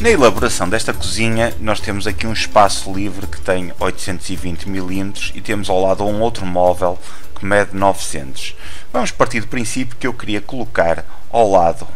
Na elaboração desta cozinha nós temos aqui um espaço livre que tem 820 mm e temos ao lado um outro móvel que mede 900. Vamos partir do princípio que eu queria colocar ao lado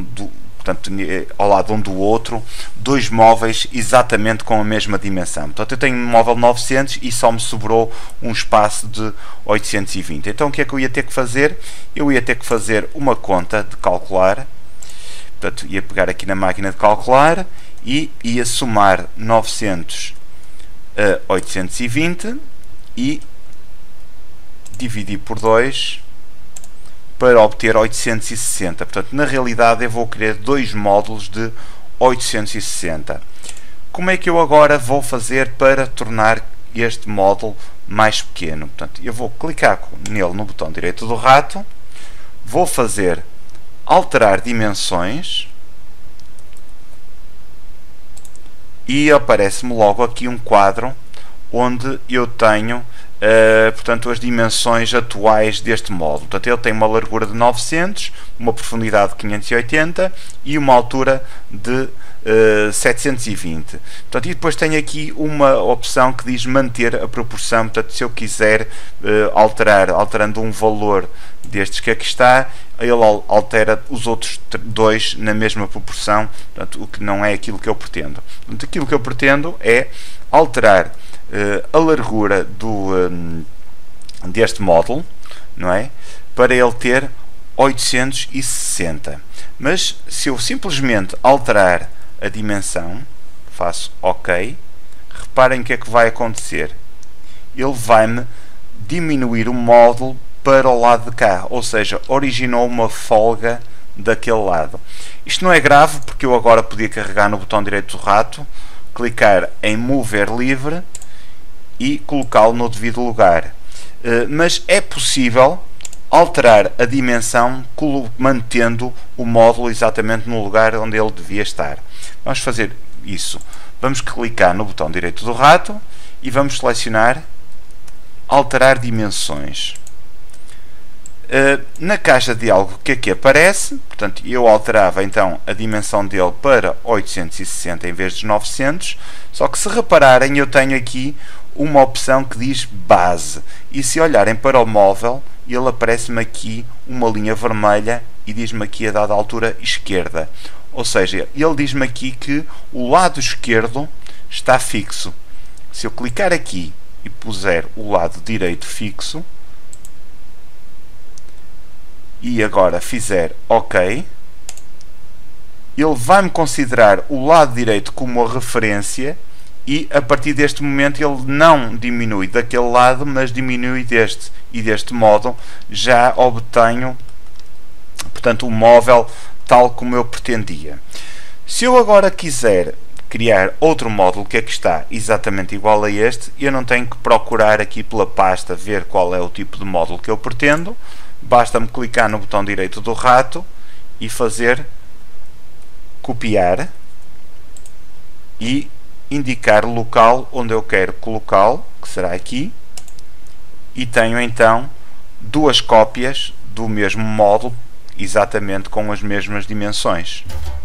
um do outro dois móveis exatamente com a mesma dimensão. Portanto, eu tenho um móvel 900 e só me sobrou um espaço de 820. Então o que é que eu ia ter que fazer? Eu ia ter que fazer uma conta de calcular. Portanto, ia pegar aqui na máquina de calcular e ia somar 900 a 820 e dividir por 2 para obter 860. Portanto, na realidade eu vou querer dois módulos de 860. Como é que eu agora vou fazer para tornar este módulo mais pequeno? Portanto, eu vou clicar nele no botão direito do rato, vou fazer alterar dimensões e aparece-me logo aqui um quadro onde eu tenho portanto, as dimensões atuais deste módulo. Portanto, ele tem uma largura de 900, uma profundidade de 580 e uma altura de 720. Portanto, e depois tenho aqui uma opção que diz manter a proporção. Portanto, se eu quiser alterando um valor destes que aqui está, ele altera os outros dois na mesma proporção, portanto, o que não é aquilo que eu pretendo. Portanto, aquilo que eu pretendo é alterar a largura deste módulo, não é? Para ele ter 860. Mas se eu simplesmente alterar a dimensão, faço OK, reparem o que é que vai acontecer. Ele vai-me diminuir o módulo para o lado de cá, ou seja, originou uma folga daquele lado. Isto não é grave, porque eu agora podia carregar no botão direito do rato, clicar em mover livre e colocá-lo no devido lugar. Mas é possível alterar a dimensão mantendo o módulo exatamente no lugar onde ele devia estar. Vamos fazer isso. Vamos clicar no botão direito do rato e vamos selecionar alterar dimensões. Na caixa de diálogo que aqui aparece, portanto, eu alterava então a dimensão dele para 860 em vez de 900, só que se repararem eu tenho aqui uma opção que diz base, e se olharem para o móvel ele aparece-me aqui uma linha vermelha e diz-me aqui a dada altura esquerda, ou seja, ele diz-me aqui que o lado esquerdo está fixo. Se eu clicar aqui e puser o lado direito fixo e agora fizer OK, ele vai-me considerar o lado direito como a referência e a partir deste momento ele não diminui daquele lado, mas diminui deste, e deste modo já obtenho, portanto, o móvel tal como eu pretendia. Se eu agora quiser criar outro módulo que aqui está exatamente igual a este, eu não tenho que procurar aqui pela pasta ver qual é o tipo de módulo que eu pretendo. Basta-me clicar no botão direito do rato e fazer copiar e indicar o local onde eu quero colocá-lo, que será aqui, e tenho então duas cópias do mesmo módulo, exatamente com as mesmas dimensões.